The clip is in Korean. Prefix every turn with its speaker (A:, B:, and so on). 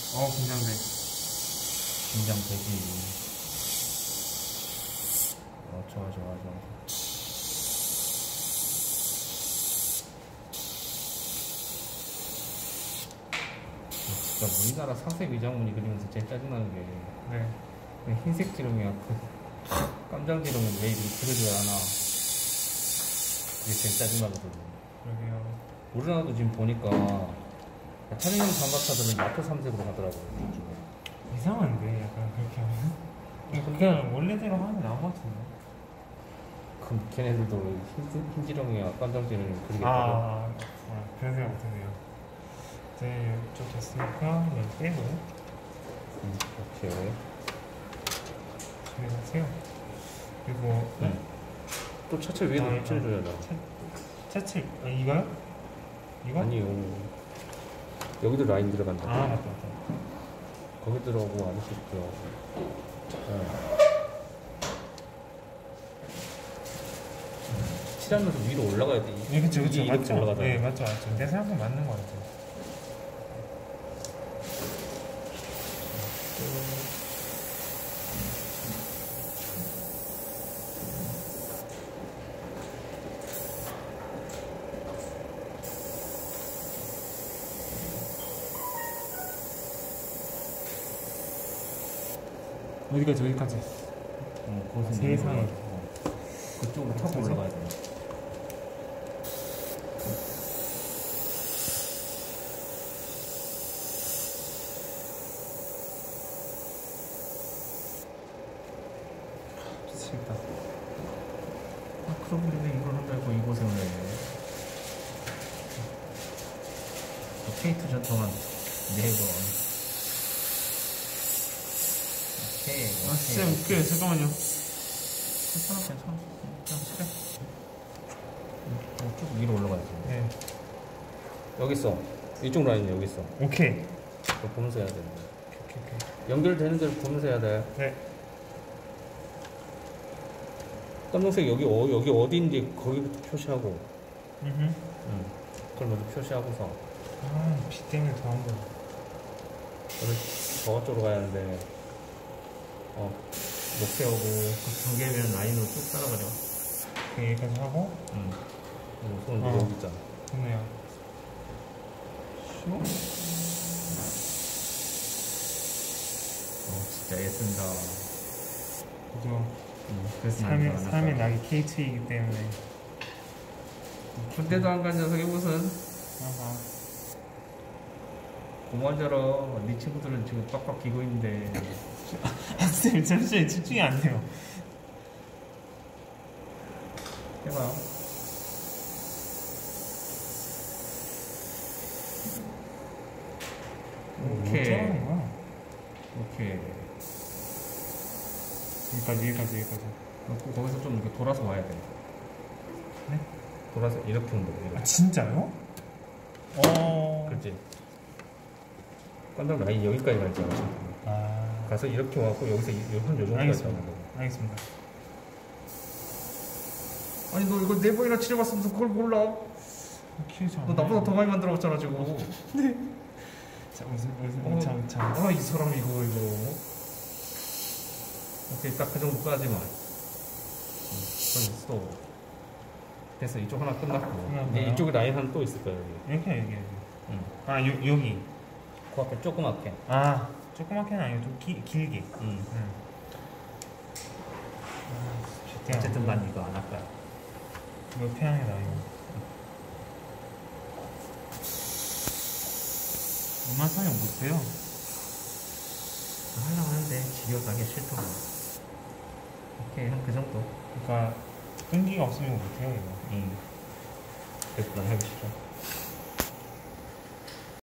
A: 긴장돼.
B: 긴장되지. 좋아. 진짜 우리나라 사색 위장문이 그리면서 제일 짜증나는 게
A: 네.
B: 그냥 흰색 지렁이야. 깜장 지렁이 왜 이렇게 그려질 않아. 그게 제일 짜증나거든.
A: 그러게요.
B: 우리나라도 지금 보니까 타령형 장갑차들은 마토 삼색으로 하더라고요. 요즘에.
A: 이상한데 약간 그렇게 하면? 그냥 원래대로 하면 나은 것 같은데.
B: 그럼 걔네들도 흰 지렁이야 깜장 지렁이 그리겠다고.
A: 그런 생각 못했네요. 이제 좀 됐으니까 그냥 빼고
B: 오케이.
A: 준비하세요. 그리고
B: 또 차체 위에도 붙여줘야 돼.
A: 차체 이거요? 이거?
B: 아니요. 여기도 라인 들어간다.
A: 맞다.
B: 거기 들어오고 아저씨 들어오고. 칠하면서 위로 올라가야 돼.
A: 네, 그쵸.
B: 이렇게 올라가잖아.
A: 네, 맞죠. 내 생각은 맞는 것 같아요. 어디까지? 세상에.
B: 그쪽으로 타고 올라가야 돼.
A: 미치겠다.
B: 그러고 왜 이걸 한다고 이 고생을 해. 케이트 전통한 4번.
A: 진짜 웃겨요. 잠깐만요.
B: 괜찮아. 그냥 칠해. 쭉 위로 올라가야지.
A: 네.
B: 여기 있어. 이쪽 라인 여기 있어.
A: 오케이.
B: 그거 보면서 해야 돼.
A: 오케이.
B: 연결되는 데를 보면서 해야 돼.
A: 네.
B: 검정색 여기 어디인지 거기부터 표시하고. 그걸 먼저 표시하고서.
A: 비 때문에 더 한 번.
B: 저쪽으로 가야 하는데. 녹색하고 그 2개면 라인으로 쭉 따라가려.
A: 여기까지 하고.
B: 손 여기 있잖아.
A: 좋네요.
B: 진짜 애쓴다.
A: 그죠.
B: 그래서
A: 삶의 낙이 K2이기 때문에.
B: 군대도 안 간 녀석이 무슨. 고마워져라. 네 친구들은 지금 빡빡 기고 있는데.
A: 쌤, 잠시만요. 집중이 안 돼요.
B: 해봐. 오케이.
A: 여기까지.
B: 거기서 좀 이렇게 돌아서 와야 돼.
A: 네?
B: 돌아서 이렇게 온다.
A: 진짜요?
B: 그렇지. 깜짝 라인 여기까지 가 있잖아. 가서 이렇게 와고 여기서 한 요정도까지 가는 거.
A: 알겠습니다.
B: 아니 너 이거 4번이나 칠해봤으면서 그걸 몰라? 너 나보다 더 많이 만들어봤잖아 지금.
A: 네. 자, 참.
B: 이 사람 이거. 오케이, 딱 그 정도까지만. 그럼 됐어. 이쪽 하나 끝났고. 이제 이쪽에 라인 하나 또 있을 거야 여기.
A: 여기. 여기.
B: 그 앞에 조그맣게.
A: 조그맣게는 아니고 좀 길게.
B: 어쨌든 난 이거 안 할 거야.
A: 이거 태양의 나이고. 엄마 사용 못해요.
B: 하려고 하는데 지겨워서 하기 싫더라. 오케이, 한 그 정도.
A: 그러니까 끈기가 없으면 못해요 이거.
B: 그래서 난 하기 싫어.